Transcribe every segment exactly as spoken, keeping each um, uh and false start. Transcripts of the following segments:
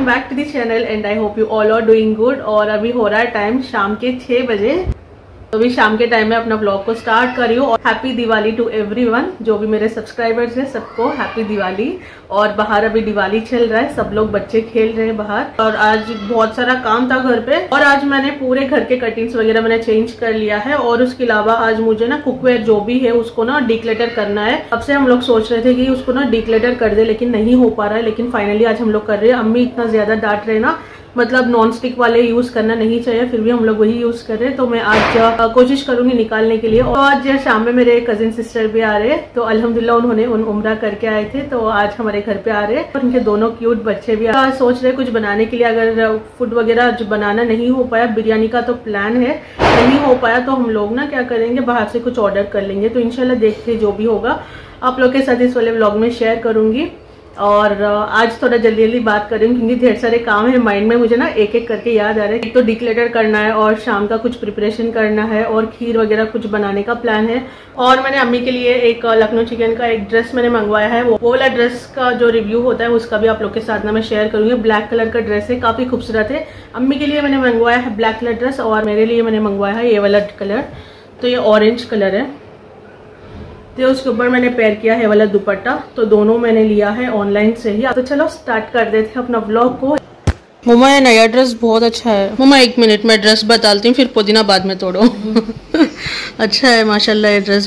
Welcome back to the channel and I hope you all are doing good. और अभी हो रहा है टाइम शाम के छह बजे, तो अभी शाम के टाइम में अपना ब्लॉग को स्टार्ट कर रही हूँ। और हैप्पी दिवाली टू एवरीवन, जो भी मेरे सब्सक्राइबर्स हैं सबको हैप्पी दिवाली। और बाहर अभी दिवाली चल रहा है, सब लोग बच्चे खेल रहे हैं बाहर। और आज बहुत सारा काम था घर पे, और आज मैंने पूरे घर के कटिंग्स वगैरह मैंने चेंज कर लिया है। और उसके अलावा आज मुझे ना कुकवेयर जो भी है उसको ना डिक्लेटर करना है। अब से हम लोग सोच रहे थे कि उसको ना डिक्लेटर कर दे, लेकिन नहीं हो पा रहा है। लेकिन फाइनली आज हम लोग कर रहे हैं। अम्मी इतना ज्यादा डांट रहे ना, मतलब नॉन स्टिक वाले यूज करना नहीं चाहिए, फिर भी हम लोग वही यूज कर रहे हैं। तो मैं आज आ, कोशिश करूंगी निकालने के लिए। और आज शाम में मेरे कजिन सिस्टर भी आ रहे हैं, तो अल्हम्दुलिल्लाह उन्होंने उन उम्रा करके आए थे, तो आज हमारे घर पे आ रहे हैं। और उनके दोनों क्यूट बच्चे भी आज सोच रहे कुछ बनाने के लिए। अगर फूड वगैरह जो बनाना नहीं हो पाया, बिरयानी का तो प्लान है, नहीं हो पाया तो हम लोग ना क्या करेंगे, बाहर से कुछ ऑर्डर कर लेंगे। तो इंशाल्लाह देखते जो भी होगा आप लोग के साथ इस वाले व्लॉग में शेयर करूंगी। और आज थोड़ा जल्दी जल्दी बात करूंगी क्योंकि ढेर सारे काम है माइंड में, मुझे ना एक एक करके याद आ रहे हैं। एक तो डिक्लेटर करना है, और शाम का कुछ प्रिपरेशन करना है, और खीर वगैरह कुछ बनाने का प्लान है। और मैंने अम्मी के लिए एक लखनऊ चिकन का एक ड्रेस मैंने मंगवाया है। वो वाला ड्रेस का जो रिव्यू होता है उसका भी आप लोग के साथ ना मैं शेयर करूंगी। ब्लैक कलर का ड्रेस है, काफी खूबसूरत है। अम्मी के लिए मैंने मंगवाया है ब्लैक कलर ड्रेस, और मेरे लिए मैंने मंगवाया है ये वाला कलर, तो ये ऑरेंज कलर है। तो उसके ऊपर मैंने पेयर किया है वाला दुपट्टा, तो दोनों मैंने लिया है ऑनलाइन से ही। तो चलो स्टार्ट कर देते हैं अपना व्लॉग को। मम्मा ये नया ड्रेस बहुत अच्छा है। मम्मा एक मिनट में ड्रेस बताती हूँ, फिर पुदीना बाद में तोड़ो। अच्छा है माशाल्लाह, ये ड्रेस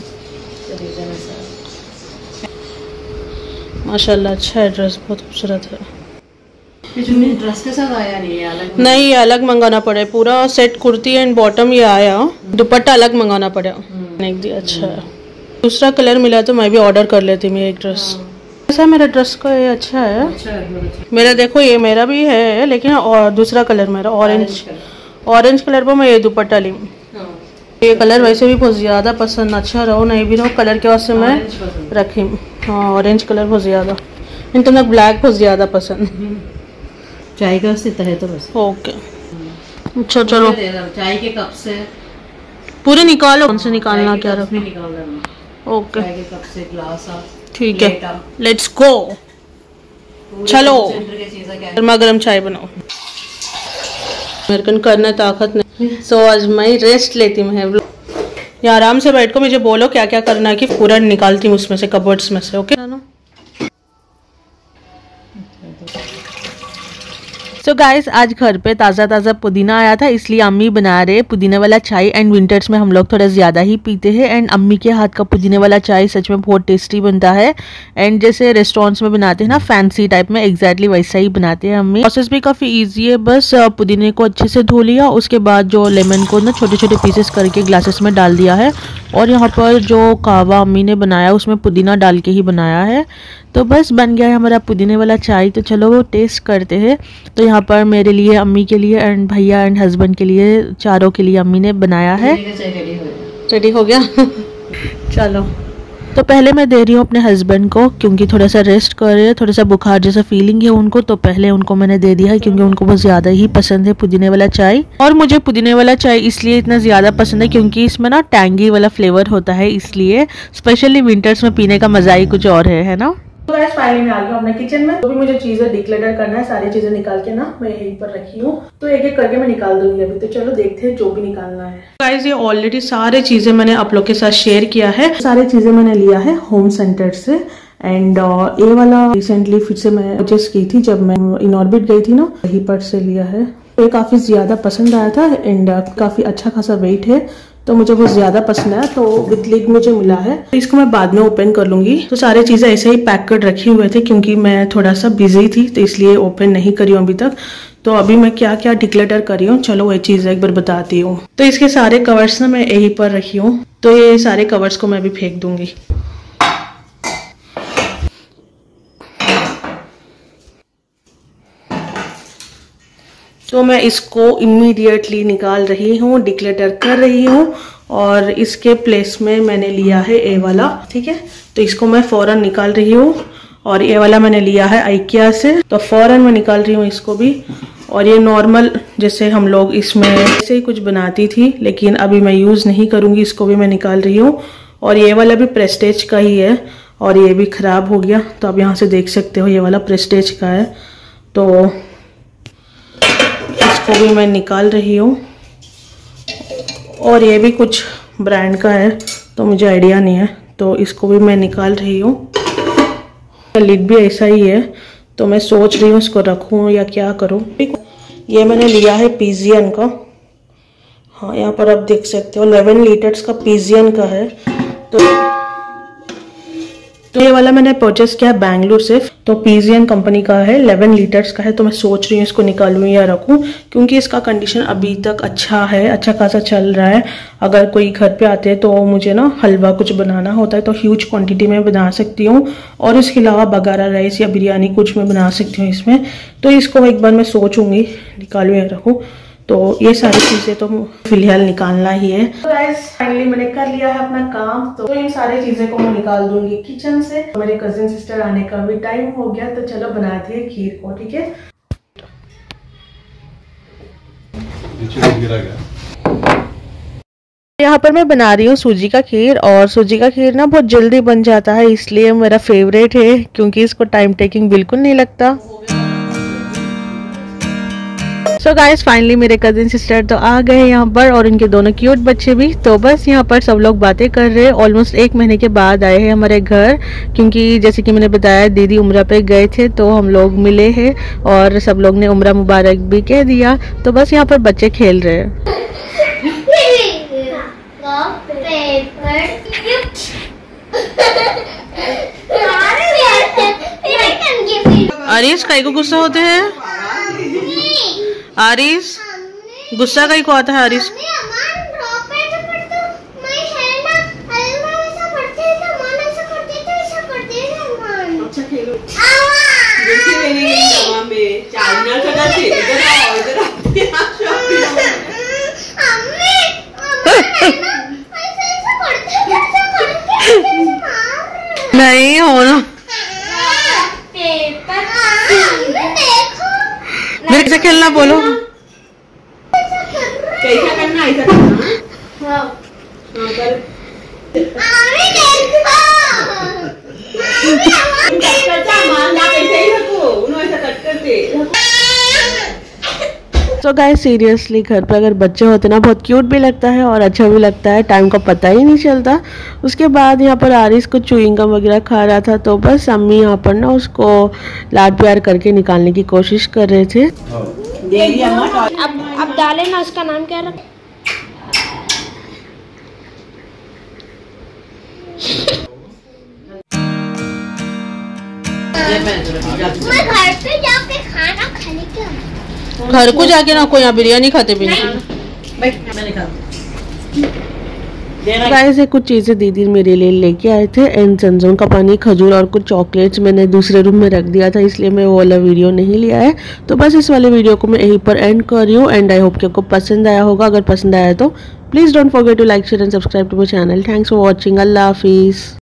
माशाल्लाह अच्छा है, ड्रेस बहुत खूबसूरत है। ड्रेस के साथ आया नहीं है, अलग नहीं अलग मंगाना पड़े। पूरा सेट कुर्ती एंड बॉटम ये आया, दुपट्टा अलग मंगाना पड़ा। अच्छा है, दूसरा कलर मिला तो मैं भी ऑर्डर कर लेती मैं एक ड्रेस। ऐसा मेरा ड्रेस का ये अच्छा है, अच्छा है। मेरा देखो ये मेरा भी है, लेकिन और दूसरा कलर मेरा ऑरेंज ऑरेंज कलर पर मैं ये दुपट्टा ली। ये कलर वैसे भी बहुत ज्यादा पसंद, अच्छा रहो नहीं भी रहो, कलर के वास्ते मैं रखी। हाँ ऑरेंज कलर बहुत ज्यादा, इन तो मैं ब्लैक बहुत ज्यादा पसंद। चाय का है तो बस ओके। अच्छा चलो चाय के कप से पूरे निकालो, कौन से निकालना क्या रखना। ओके ग्लास, ठीक है, लेट्स गो। चलो गर्मा गर्म चाय बनाओ। मेरे को करना ताकत नहीं, सो आज मैं रेस्ट लेती हूँ। यहाँ आराम से बैठ को मुझे बोलो क्या क्या करना है, कि पूरा निकालती हूँ उसमें से, कबर्ड्स में से। ओके तो so गाइस आज घर पे ताज़ा ताज़ा पुदीना आया था, इसलिए अम्मी बना रहे पुदीने वाला चाय। एंड विंटर्स में हम लोग थोड़ा ज़्यादा ही पीते हैं, एंड अम्मी के हाथ का पुदीने वाला चाय सच में बहुत टेस्टी बनता है। एंड जैसे रेस्टोरेंट्स में बनाते हैं ना फैंसी टाइप में, एग्जैक्टली वैसा ही बनाते हैं अम्मी। प्रोसेस भी काफ़ी ईजी है, बस पुदीने को अच्छे से धो लिया, उसके बाद जो लेमन को ना छोटे छोटे पीसेस करके ग्लासेस में डाल दिया है। और यहाँ पर जो कावा अम्मी ने बनाया उसमें पुदीना डाल के ही बनाया है। तो बस बन गया है हमारा पुदीने वाला चाय। तो चलो वो टेस्ट करते हैं। तो यहाँ पर मेरे लिए, अम्मी के लिए, एंड भैया एंड हस्बैंड के लिए, चारों के लिए अम्मी ने बनाया है। रेडी हो गया। चलो तो पहले मैं दे रही हूँ अपने हस्बैंड को, क्योंकि थोड़ा सा रेस्ट कर रहे हैं, थोड़ा सा बुखार जैसा फीलिंग है उनको, तो पहले उनको मैंने दे दिया है क्योंकि उनको बहुत ज़्यादा ही पसंद है पुदीने वाला चाय। और मुझे पुदीने वाला चाय इसलिए इतना ज़्यादा पसंद है क्योंकि इसमें ना टैंगी वाला फ्लेवर होता है, इसलिए स्पेशली विंटर्स में पीने का मज़ा ही कुछ और है, है ना। तो गाइस फाइनली मैं आ गई हूँ अपने किचन में। तो भी मुझे चीजें डिक्लेटर करना है, सारी चीजें निकाल के ना मैं यहीं पर रखी हूँ, तो एक एक करके मैं निकाल दूंगी अभी। तो चलो देखते हैं जो भी निकालना है। गाइस ये ऑलरेडी सारे चीजें मैंने आप लोग के साथ शेयर किया है, सारी चीजें मैंने लिया है होम सेंटर से। एंड ये वाला रिसेंटली फिर से मैं परचेस की थी जब मैं इनऑर्बिट गई थी ना, वहीं पर से लिया है। ये काफी ज्यादा पसंद आया था, एंड काफी अच्छा खासा वेट है, तो मुझे बहुत ज्यादा पसंद आया। तो विथ लिड मुझे मिला है, तो इसको मैं बाद में ओपन कर लूंगी। तो सारी चीजें ऐसे ही पैक कर रखे हुए थे क्योंकि मैं थोड़ा सा बिजी थी, तो इसलिए ओपन नहीं करी हूँ अभी तक। तो अभी मैं क्या क्या डिक्लेटर करी हूँ, चलो वही चीज एक बार बताती हूँ। तो इसके सारे कवर्स ना मैं यहीं पर रखी हूँ, तो ये सारे कवर्स को मैं भी फेंक दूंगी। तो मैं इसको इमीडिएटली निकाल रही हूँ, डिक्लेटर कर रही हूँ। और इसके प्लेस में मैंने लिया है ए वाला, ठीक है, तो इसको मैं फौरन निकाल रही हूँ। और ये वाला मैंने लिया है आइकिया से, तो फौरन मैं निकाल रही हूँ इसको भी। और ये नॉर्मल जैसे हम लोग इसमें ऐसे ही कुछ बनाती थी, लेकिन अभी मैं यूज़ नहीं करूँगी, इसको भी मैं निकाल रही हूँ। और ये वाला भी प्रेस्टेज का ही है, और ये भी ख़राब हो गया, तो आप यहाँ से देख सकते हो ये वाला प्रेस्टेज का है। तो इसको भी मैं निकाल रही हूँ। और ये भी कुछ ब्रांड का है तो मुझे आइडिया नहीं है, तो इसको भी मैं निकाल रही हूँ। लिड भी ऐसा ही है, तो मैं सोच रही हूँ इसको रखूँ या क्या करूँ। ये मैंने लिया है पिजियन का। हाँ, यहाँ पर आप देख सकते हो इलेवन लीटर्स का पिजियन का है। तो तो ये वाला मैंने परचेस किया है बैंगलोर से, तो पिजियन कंपनी का है, इलेवन लीटर्स का है। तो मैं सोच रही हूँ इसको निकालूँ या रखूँ, क्योंकि इसका कंडीशन अभी तक अच्छा है, अच्छा खासा चल रहा है। अगर कोई घर पे आते हैं तो मुझे ना हलवा कुछ बनाना होता है तो ह्यूज क्वांटिटी में बना सकती हूँ, और इसके अलावा बगारा राइस या बिरयानी कुछ मैं बना सकती हूँ इसमें। तो इसको एक बार मैं सोचूंगी निकालूँ या रखूँ। तो ये सारी चीज़ें तो फिलहाल निकालना ही है। तो गाइस फाइनली मैंने कर लिया है अपना काम, तो इन सारी चीज़ें को मैं निकाल दूंगी किचन से। मेरे कजिन सिस्टर आने का भी टाइम हो गया, तो चलो बनाते हैं खीर को, ठीक है। यहाँ पर मैं बना रही हूँ सूजी का खीर, और सूजी का खीर ना बहुत जल्दी बन जाता है, इसलिए मेरा फेवरेट है, क्योंकि इसको टाइम टेकिंग बिल्कुल नहीं लगता। सो गाइस फाइनली मेरे कजिन सिस्टर तो आ गए यहाँ पर, और इनके दोनों क्यूट बच्चे भी। तो बस यहाँ पर सब लोग बातें कर रहे हैं। ऑलमोस्ट एक महीने के बाद आए हैं हमारे घर, क्योंकि जैसे कि मैंने बताया दीदी उम्रा पे गए थे, तो हम लोग मिले हैं और सब लोग ने उम्रा मुबारक भी कह दिया। तो बस यहाँ पर बच्चे खेल रहे हैं। आरिश काई को गुस्सा होते हैं? आरिश गुस्सा कहीं को आता है? आरिश नहीं हो ना, मेरे से खेलना बोलो। कैसा करना, ऐसा करना। हाँ। तो गाइस सीरियसली घर पे अगर बच्चे होते ना बहुत क्यूट भी लगता है और अच्छा भी लगता है, टाइम का पता ही नहीं चलता। उसके बाद यहाँ पर आरिश को च्युइंग गम वगैरह खा रहा था, तो बस अम्मी यहाँ पर ना उसको लाड प्यार करके निकालने की कोशिश कर रहे थे। अब अब डाले ना, उसका नाम क्या रख? मैं घर पे जाके खाना खाने के घर को जाके ना कोई यहाँ बिरयानी खाते भी नहीं। गाइस कुछ चीज़ें दीदी मेरे लिए लेके आए थे, एंड संजोन का पानी, खजूर और कुछ चॉकलेट्स मैंने दूसरे रूम में रख दिया था, इसलिए मैं वो वाला वीडियो नहीं लिया है। तो बस इस वाले वीडियो को मैं यहीं पर एंड कर रही हूँ, एंड आई होप कि आपको पसंद आया होगा। अगर पसंद आया तो please don't forget to like share and subscribe to my channel. Thanks for watching. Allah हाफिज़।